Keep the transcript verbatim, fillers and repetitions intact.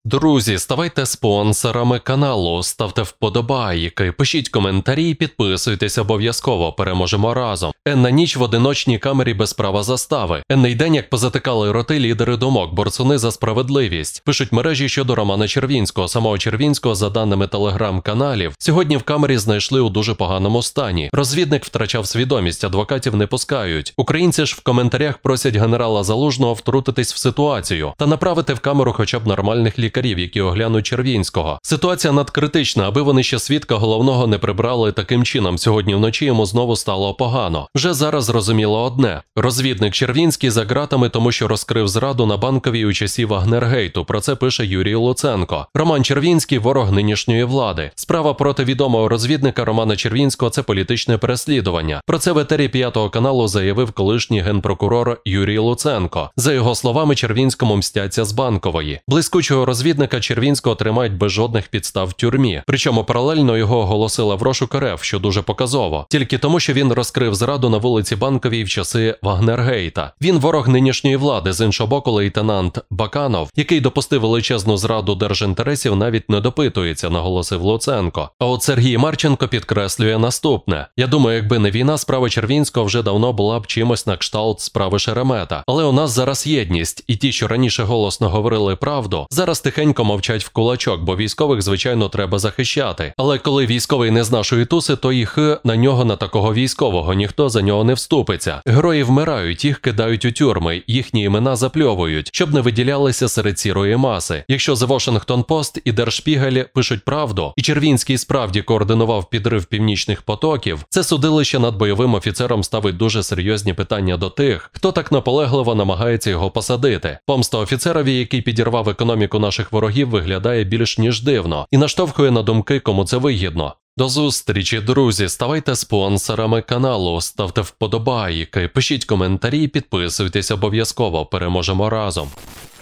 Друзі, ставайте спонсорами каналу, ставте вподобайки, пишіть коментарі, підписуйтесь обов'язково, переможемо разом. Енна ніч в одиночній камері без права застави. Енний день, як позатикали роти лідери думок, борцуни за справедливість. Пишуть мережі щодо Романа Червінського. Самого Червінського, за даними телеграм-каналів, сьогодні в камері знайшли у дуже поганому стані. Розвідник втрачав свідомість, адвокатів не пускають. Українці ж в коментарях просять генерала Залужного втрутитись в ситуацію та направити в камеру хоча б нормальних лікарів, які оглянуть Червінського. Ситуація надкритична, аби вони ще свідка головного не прибрали таким чином. Сьогодні вночі йому знову стало погано. Вже зараз зрозуміло одне. Розвідник Червінський за ґратами, тому що розкрив зраду на Банковій у часі Вагнергейту. Про це пише Юрій Луценко. Роман Червінський – ворог нинішньої влади. Справа проти відомого розвідника Романа Червінського – це політичне переслідування. Про це в етері п'ятого каналу заявив колишній генпрокурор Юрій Луценко. За його словами, Червінському мстяться з Банкової. Блискучого розвідника Червінського тримають без жодних підстав в тюрмі. Причому паралельно його оголосила в розшук РФ, що дуже показово. Тільки тому, що він розкрив зраду на вулиці Банковій в часи Вагнергейта. Він ворог нинішньої влади. З іншого боку, лейтенант Баканов, який допустив величезну зраду держінтересів, навіть не допитується, наголосив Луценко. А от Сергій Марченко підкреслює наступне. Я думаю, якби не війна, справа Червінського вже давно була б чимось на кшталт справи Шеремета. Але у нас зараз єдність. І ті, що раніше голосно говорили правду, зараз тихенько мовчать в кулачок, бо військових, звичайно, треба захищати. Але коли військовий не з нашої туси, то і х на нього, на такого військового, ніхто за нього не вступиться. Герої вмирають, їх кидають у тюрми, їхні імена запльовують, щоб не виділялися серед сірої маси. Якщо The Washington Post і Der Spiegel пишуть правду, і Червінський справді координував підрив північних потоків, це судилище над бойовим офіцером ставить дуже серйозні питання до тих, хто так наполегливо намагається його посадити. Помста офіцерові, який підірвав економіку наших ворогів, виглядає більш ніж дивно і наштовхує на думки, кому це вигідно. До зустрічі, друзі, ставайте спонсорами каналу, ставте вподобайки, пишіть коментарі, підписуйтесь обов'язково, переможемо разом.